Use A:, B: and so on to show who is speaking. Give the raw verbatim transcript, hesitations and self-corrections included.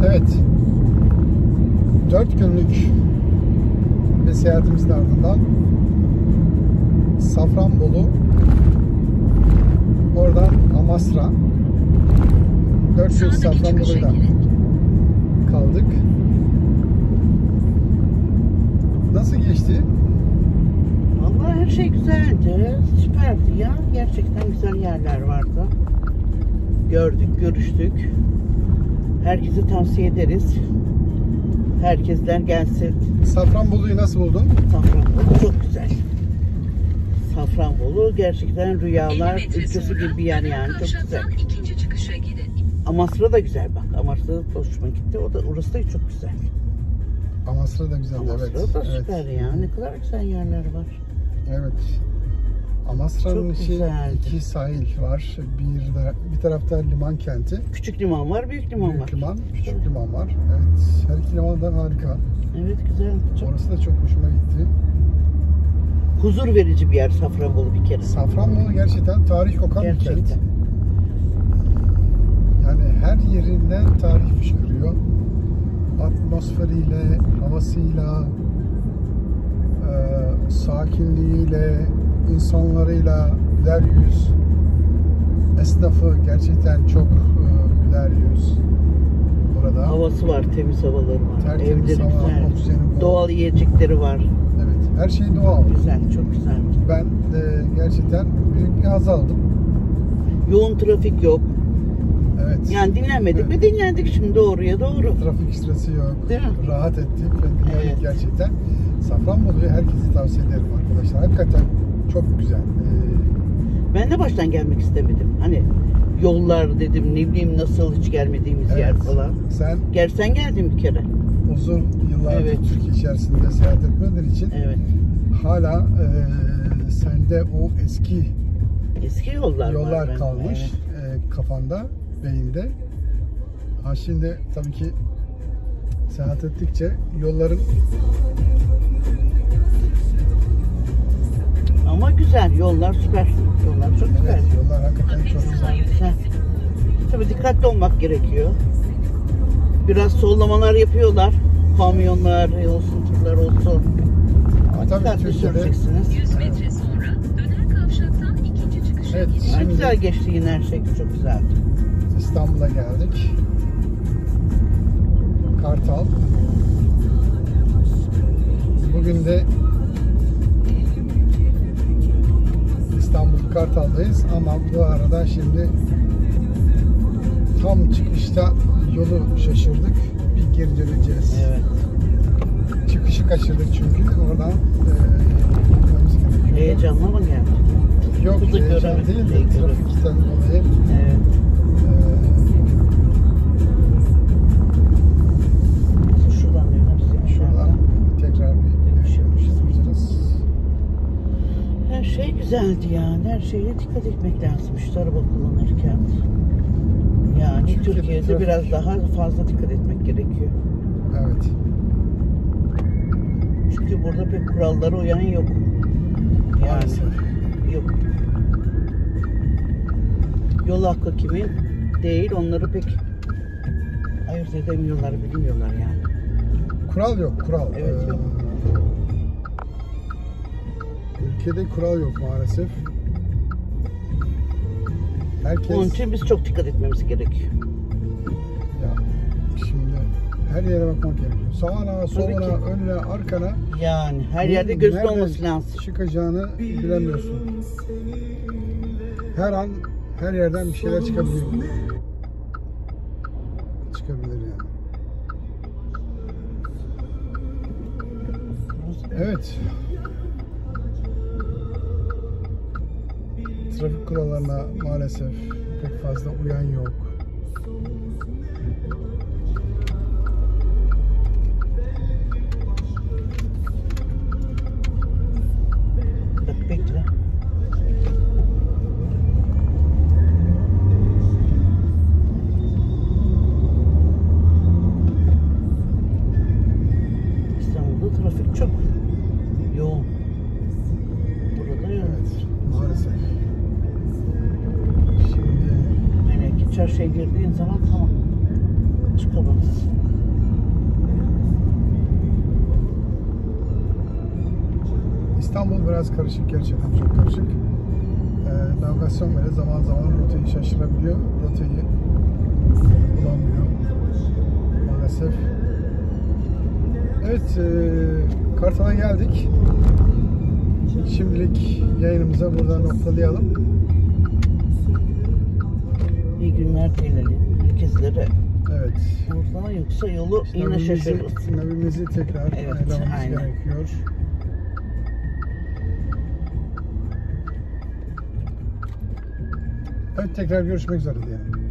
A: Evet. Dört günlük bir seyahatimizin ardından Safranbolu, oradan Amasra, dört gün Safranbolu'yla kaldık. Nasıl geçti?
B: Vallahi her şey güzeldi, süperdi ya. Gerçekten güzel yerler vardı. Gördük, görüştük. Herkese tavsiye ederiz. Herkesler gelsin.
A: Safranbolu'yu nasıl buldun?
B: Safranbolu çok güzel. Safranbolu gerçekten rüyalar ülkesi gibi bir yer yani, çok güzel. Amasra da güzel bak. Amasra da hoşuma gitti. O da, orası da çok güzel.
A: Amasra da güzel,
B: Amasra
A: evet.
B: da
A: evet.
B: süper ya. Ne kadar güzel yerler var.
A: Evet. Amasra'nın
B: Çok
A: şey,
B: güzeldi.
A: iki sahil var. Bir de bir tarafta liman kenti.
B: Küçük liman var, büyük liman
A: Büyük
B: var.
A: liman, küçük liman var. Evet. Her iki liman da harika.
B: Evet, güzel. Çok
A: Orası da çok hoşuma gitti.
B: huzur verici bir yer Safranbolu bir kere.
A: Safranbolu gerçekten tarih kokan bir kent.
B: Gerçekten.
A: Yani her yerinden tarih fışkırıyor. Atmosferiyle, havasıyla, e, sakinliğiyle, insanlarıyla, güler yüz. Esnafı gerçekten çok e, güler yüz burada.
B: Havası var, temiz havaları var.
A: Tertemiz
B: Evleri
A: hava,
B: güzel.
A: oksijeni bol.
B: Doğal yiyecekleri var.
A: Evet, her şey doğal.
B: Güzel, çok güzel.
A: Ben de gerçekten büyük bir haz aldım.
B: Yoğun trafik yok.
A: Evet.
B: Yani dinlenmedik
A: Evet.
B: mi? Dinlendik şimdi doğruya doğru.
A: Trafik stresi yok.
B: Değil mi?
A: Rahat ettik ve dinledik
B: Evet.
A: gerçekten. Safranbolu'yu herkese tavsiye ederim arkadaşlar. Hakikaten çok güzel. Ee,
B: Ben de baştan gelmek istemedim. Hani yollar dedim, ne bileyim nasıl, hiç gelmediğimiz yer
A: evet.
B: falan.
A: Sen
B: Gerçekten geldim bir kere.
A: uzun yıllardır
B: Evet.
A: Türkiye içerisinde seyahat etmediğin için
B: Evet.
A: hala e, sende o eski
B: Eski yollar,
A: yollar
B: var bende,
A: kalmış
B: evet.
A: e, kafanda, beyinde. Ha şimdi tabii ki seyahat ettikçe yolların
B: Ama güzel, yollar süper. Yollar çok güzel.
A: evet, yollar hakikaten çok güzel.
B: Güzel. Tabii dikkatli olmak gerekiyor. Biraz sollamalar yapıyorlar. Kamyonlar olsun, tırlar olsun. Ama
A: Tabii
B: dikkatli
A: Türkiye'de-
B: süreceksiniz.
C: yüz metre sonra döner kavşaktan ikinci çıkışa
A: Evet,
C: gidin.
B: Ama
A: şimdi
B: güzel geçti yine, her şey çok güzeldi.
A: İstanbul'a geldik. Kartal. Bugün de İstanbul Kartal'dayız ama bu arada şimdi tam çıkışta yolu şaşırdık. Bir geri döneceğiz.
B: Evet.
A: Çıkışı kaçırdık çünkü oradan e, gitmemiz gerekiyor.
B: Heyecanlı mı geldi?
A: Yok,
B: Hızlı
A: heyecan
B: göremedik,
A: değil de
B: bekliyoruz.
A: trafikten dolayı
B: Evet. Şuradan döneriz.
A: e, şuradan tekrar bir yapacağız.
B: Her şey güzeldi yani. Her şeye dikkat etmek lazım şu araba kullanırken. Yani
A: Türkiye'de
B: Türkiye'de
A: trafik-
B: biraz daha fazla dikkat etmek gerekiyor.
A: Evet.
B: Çünkü burada pek kurallara uyan yok. Yani
A: Maalesef.
B: yok. Yol hakkı kimin? Değil. Onları pek ayırt edemiyorlar, bilmiyorlar yani.
A: Kural yok, kural.
B: Evet, yok.
A: Ee, ülkede kural yok maalesef. Herkes
B: Onun için biz çok dikkat etmemiz gerekiyor.
A: ya şimdi her yere bakmak gerekiyor. Sağına, soluna,
B: ki.
A: önüne, arkana.
B: Yani her yerde gözün
A: nereden
B: olması lazım.
A: çıkacağını bilemiyorsun. Her an her yerden bir şeyler çıkabilir. Çıkabilir yani. Evet. Trafik kurallarına maalesef pek fazla uyan yok.
B: Bak bekle. İstanbul'da trafik çok yoğun. Burada yok.
A: Evet, maalesef. Şimdi
B: Hani çarşıya girdiğin zaman tamam. çıkamayız.
A: İstanbul biraz karışık, gerçekten çok karışık. Ee, navigasyon bile zaman zaman rotayı şaşırabiliyor. Rotayı bulamıyor maalesef. Evet, e, Kartal'a geldik. Şimdilik yayınımıza burada noktalayalım.
B: İyi günler dilerim herkeslere.
A: Evet.
B: Burada yoksa yolu yine
A: Nabimizi,
B: şaşırırız.
A: nabimizi tekrar
B: Evet,
A: ayarlamamız
B: aynen.
A: gerekiyor. Evet, tekrar görüşmek üzere diyelim.